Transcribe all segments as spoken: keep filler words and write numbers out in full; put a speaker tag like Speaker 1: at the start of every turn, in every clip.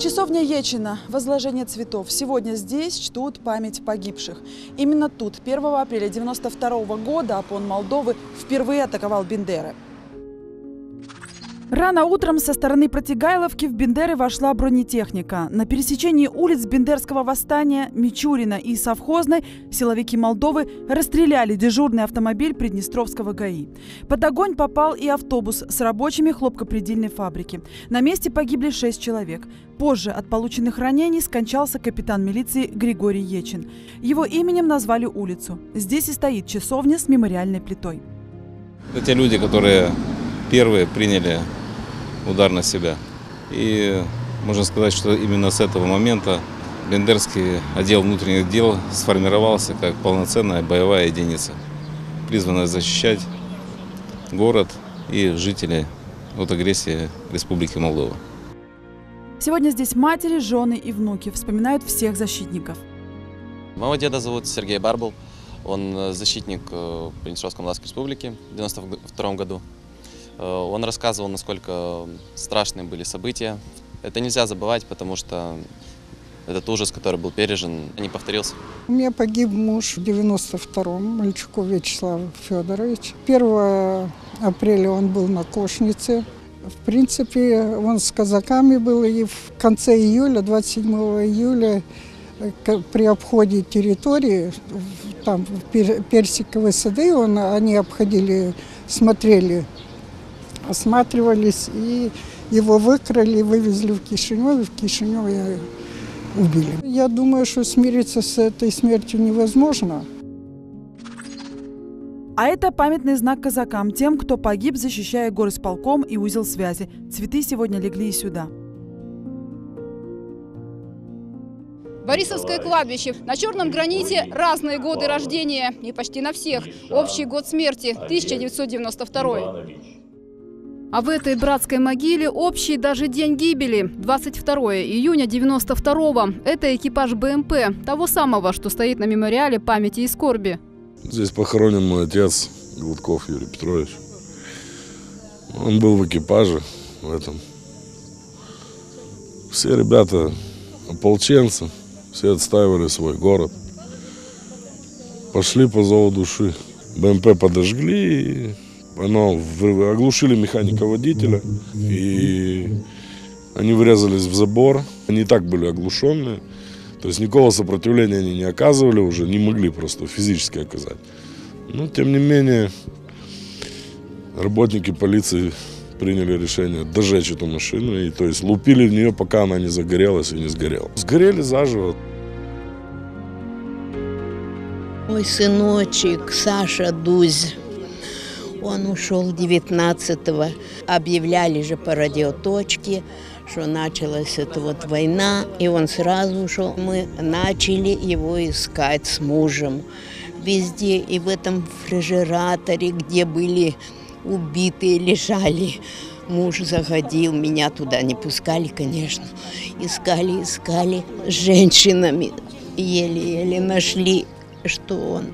Speaker 1: Часовня Ечина. Возложение цветов. Сегодня здесь чтут память погибших. Именно тут первого апреля девяносто второго года ОПОН Молдовы впервые атаковал Бендеры. Рано утром со стороны Протигайловки в Бендеры вошла бронетехника. На пересечении улиц Бендерского восстания, Мичурина и Совхозной силовики Молдовы расстреляли дежурный автомобиль Приднестровского ГАИ. Под огонь попал и автобус с рабочими хлопкопредельной фабрики. На месте погибли шесть человек. Позже от полученных ранений скончался капитан милиции Григорий Ечин. Его именем назвали улицу. Здесь и стоит часовня с мемориальной плитой.
Speaker 2: Это те люди, которые первые приняли удар на себя. И можно сказать, что именно с этого момента Бендерский отдел внутренних дел сформировался как полноценная боевая единица, призванная защищать город и жителей от агрессии Республики Молдова.
Speaker 1: Сегодня здесь матери, жены и внуки вспоминают всех защитников.
Speaker 3: Моего деда зовут Сергей Барбул. Он защитник Приднестровской Молдавской Республики в девяносто втором году. Он рассказывал, насколько страшные были события. Это нельзя забывать, потому что этот ужас, который был пережен, не повторился.
Speaker 4: У меня погиб муж в девяносто втором, Мальчуков Вячеслав Федорович. первого апреля он был на Кошнице. В принципе, он с казаками был, и в конце июля, двадцать седьмого июля, при обходе территории, там персиковые сады, он, они обходили, смотрели, осматривались, и его выкрали, вывезли в Кишинев, и в Кишиневе убили. Я думаю, что смириться с этой смертью невозможно.
Speaker 1: А это памятный знак казакам, тем, кто погиб, защищая горисполком и узел связи. Цветы сегодня легли и сюда.
Speaker 5: Борисовское кладбище. На черном граните разные годы рождения. И почти на всех. Общий год смерти – тысяча девятьсот девяносто второй. А в этой братской могиле общий даже день гибели – двадцать второе июня девяносто второго. Это экипаж БМП, того самого, что стоит на мемориале памяти и скорби.
Speaker 6: Здесь похоронен мой отец, Гудков Юрий Петрович. Он был в экипаже в этом. Все ребята ополченцы, все отстаивали свой город. Пошли по зову души. БМП подожгли, и оно оглушили механика-водителя, и они врезались в забор. Они и так были оглушенные, то есть никакого сопротивления они не оказывали уже, не могли просто физически оказать. Но тем не менее работники полиции приняли решение дожечь эту машину, и то есть лупили в нее, пока она не загорелась и не сгорела. Сгорели заживо.
Speaker 7: Мой сыночек Саша Дузь. Он ушел девятнадцатого. Объявляли же по радиоточке, что началась эта вот война, и он сразу ушел. Мы начали его искать с мужем везде, и в этом рефрижераторе, где были убитые, лежали. Муж заходил, меня туда не пускали, конечно. Искали, искали с женщинами, еле-еле нашли, что он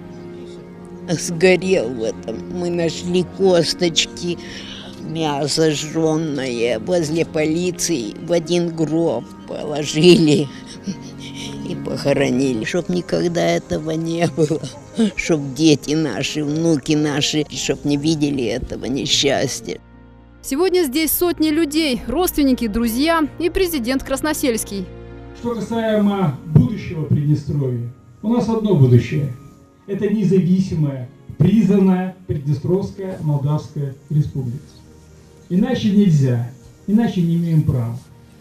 Speaker 7: сгорел в этом. Мы нашли косточки, мясо жжёное возле полиции, в один гроб положили и похоронили. Чтоб никогда этого не было, чтоб дети наши, внуки наши, чтоб не видели этого несчастья.
Speaker 5: Сегодня здесь сотни людей, родственники, друзья и президент Красносельский.
Speaker 8: Что касаемо будущего Приднестровья, у нас одно будущее. Это независимая, признанная Приднестровская Молдавская Республика. Иначе нельзя, иначе не имеем права.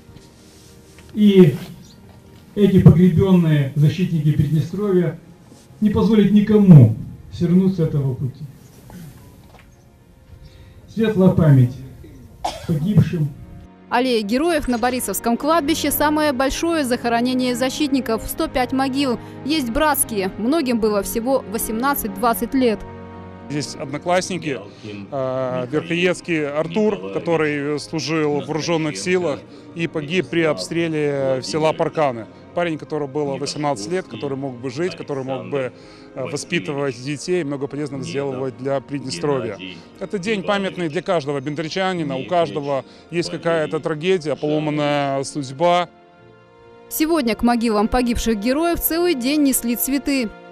Speaker 8: И эти погребенные защитники Приднестровья не позволят никому свернуть с этого пути. Светлая память погибшим.
Speaker 5: Аллея героев на Борисовском кладбище – самое большое захоронение защитников – сто пять могил. Есть братские, многим было всего восемнадцать-двадцать лет.
Speaker 9: Здесь одноклассники, Верхоедский Артур, который служил в вооруженных силах и погиб при обстреле села Парканы. Парень, которому было восемнадцать лет, который мог бы жить, который мог бы воспитывать детей, много полезного сделать для Приднестровья. Это день памятный для каждого бендерчанина, у каждого есть какая-то трагедия, поломанная судьба.
Speaker 5: Сегодня к могилам погибших героев целый день несли цветы.